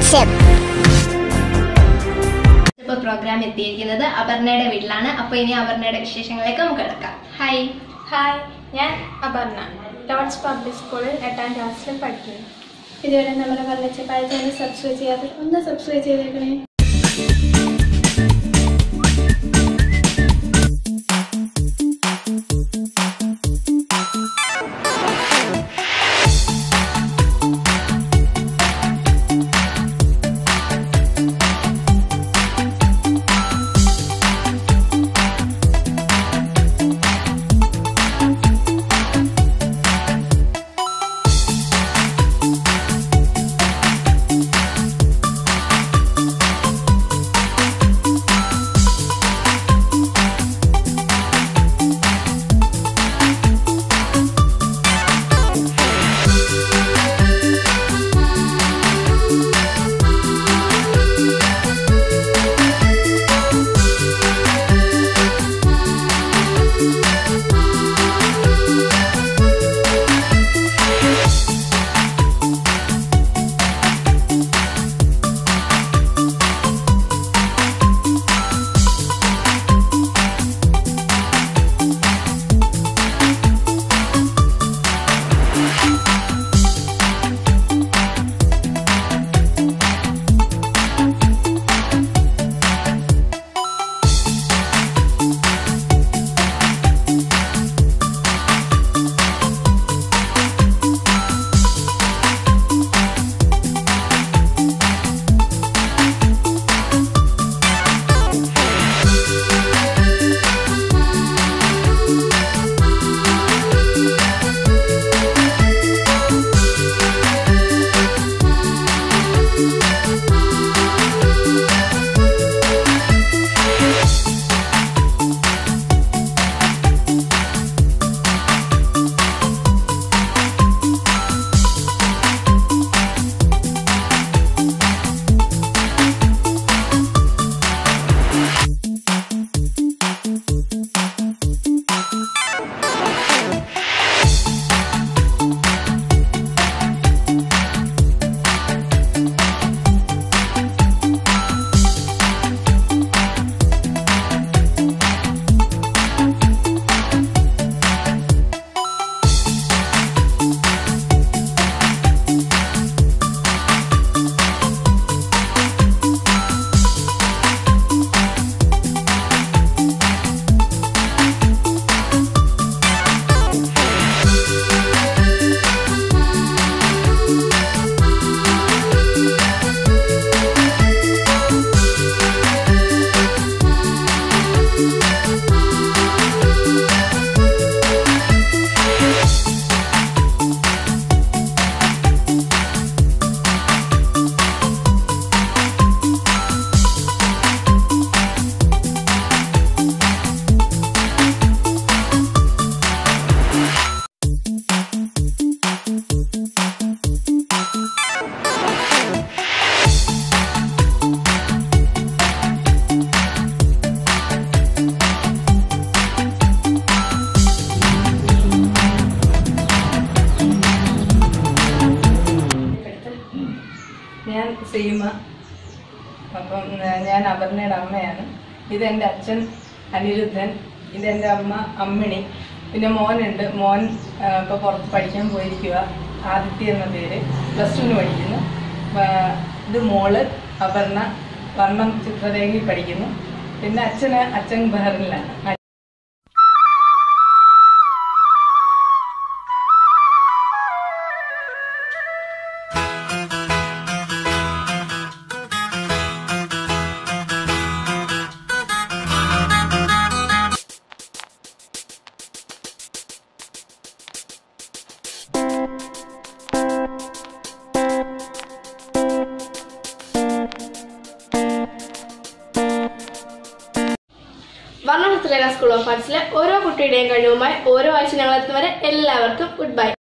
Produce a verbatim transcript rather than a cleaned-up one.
production. ഇപ്പോൾ programme എത്തിയിരിക്കുന്നത് അപർണയുടെ വീട്ടിലാണ്. അപ്പോൾ ഇനി അപർണയുടെ വിശേഷങ്ങളിലേക്ക് നമുക്ക് കിടക്കാം. ഹായ് ഹായ്, ഞാൻ അപർണ. ലോർഡ്സ് പബ്ലിക് സ്കൂളിൽ എട്ടാം ക്ലാസ്സിൽ പഠിക്കുന്നു. ഇതുവരെ നമ്മുടെ വല്ലച്ചപ്പായ ചാനൽ സബ്സ്ക്രൈബ് ചെയ്യാതെ ഒന്ന് സബ്സ്ക്രൈബ് ചെയ്തേക്കണേ. ഞാൻ സീമ. അപ്പം ഞാൻ അപർണയുടെ അമ്മയാണ്. ഇതെൻ്റെ അച്ഛൻ അനിരുദ്ധൻ, ഇതെൻ്റെ അമ്മ അമ്മിണി. പിന്നെ മോനുണ്ട്. മോൻ ഇപ്പോൾ പുറത്ത് പഠിക്കാൻ പോയിരിക്കുക. ആദിത്യ എന്ന പേര്, പ്ലസ് ടുവിന് പഠിക്കുന്നു. ഇത് മോള് അപർണ, വർണ്ണം ചിത്രരേഖയിൽ പഠിക്കുന്നു. പിന്നെ അച്ഛന് അച്ഛൻ ബഹറിനിലാണ്. വർണ്ണ ചിത്രരേഖ സ്കൂൾ ഓഫ് ആർട്സിലെ ഓരോ കുട്ടിയുടെയും കഴിവുമായി ഓരോ ആഴ്ച ഞങ്ങൾ എത്തുന്നവരെ എല്ലാവർക്കും ഗുഡ് ബൈ.